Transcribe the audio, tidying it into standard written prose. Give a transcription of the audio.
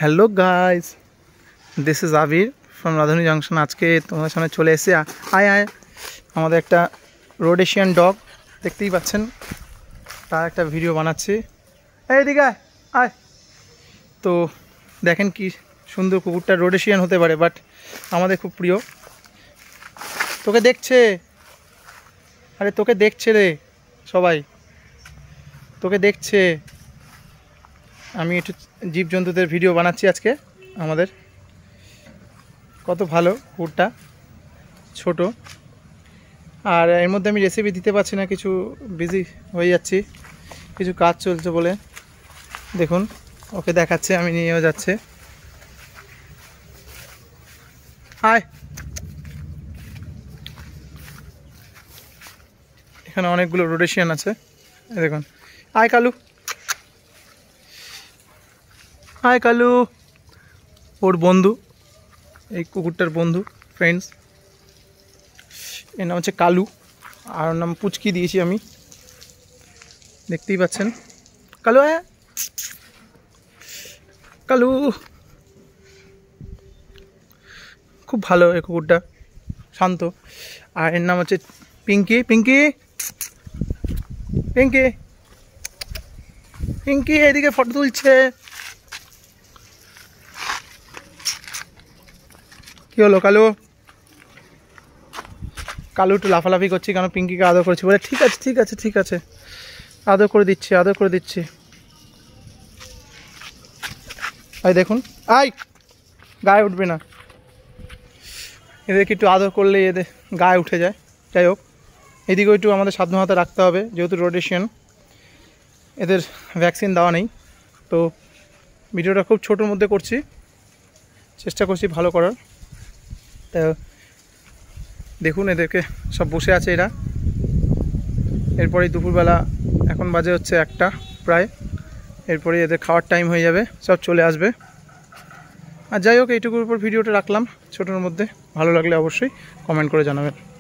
Hello guys, this is Abir from Radhuni junction. আজকে তোমাদের সামনে চলে এসে আয় আমাদের একটা রোডেশিয়ান ডগ দেখতেই পাচ্ছেন, তার একটা ভিডিও বানাচ্ছি। এইদিকে আয়। তো দেখেন কি সুন্দর কুকুরটা রোডেশিয়ান হতে পারে, বাট আমাদের খুব প্রিয়। তোকে দেখছে, আরে তোকে দেখছে রে, সবাই তোকে দেখছে। আমি একটু জীবজন্তুদের ভিডিও বানাচ্ছি আজকে। আমাদের কত ভালো কুকুরটা, ছোট। আর এর মধ্যে আমি রেসিপি দিতে পারছি না, কিছু বিজি হয়ে যাচ্ছি, কিছু কাজ চলছে বলে। দেখুন ওকে দেখাচ্ছে, আমি নিয়েও যাচ্ছে। আয়, এখানে অনেকগুলো রোডেশিয়ান আছে, দেখুন। আয় কালু, আয় কালু। ওর বন্ধু, এই কুকুরটার বন্ধু, ফ্রেন্ডস। এর নাম হচ্ছে কালু, আর ওর নাম পুচকি দিয়েছি আমি, দেখতেই পাচ্ছেন। কালু আয়, কালু। খুব ভালো এই কুকুরটা, শান্ত। আর এর নাম হচ্ছে পিঙ্কি। পিঙ্কি, পিঙ্কি, পিঙ্কি এদিকে ফটো তুলছে। কি হলো কালু? কালু একটু লাফালাফি করছি, কেন পিঙ্কিকে আদর করছি বলে। ঠিক আছে ঠিক আছে ঠিক আছে, আদর করে দিচ্ছি, আদর করে দিচ্ছি। আয় দেখুন, আয়, গায়ে উঠবে না। এদেরকে একটু আদর করলে এদের গায়ে উঠে যায়। যাই হোক, এদিকেও একটু আমাদের সাবধানতা রাখতে হবে, যেহেতু রোডেশিয়ান, এদের ভ্যাকসিন দেওয়া নেই। তো ভিডিওটা খুব ছোটোর মধ্যে করছি, চেষ্টা করছি ভালো করার। তা দেখুন এদেরকে, সব বসে আছে এরা। এরপরেই দুপুরবেলা, এখন বাজে হচ্ছে 1টা প্রায়, এরপরেই এদের খাওয়ার টাইম হয়ে যাবে, সব চলে আসবে। আর যাই হোক, এইটুকুর উপর ভিডিওটা রাখলাম ছোটোর মধ্যে। ভালো লাগলে অবশ্যই কমেন্ট করে জানাবেন।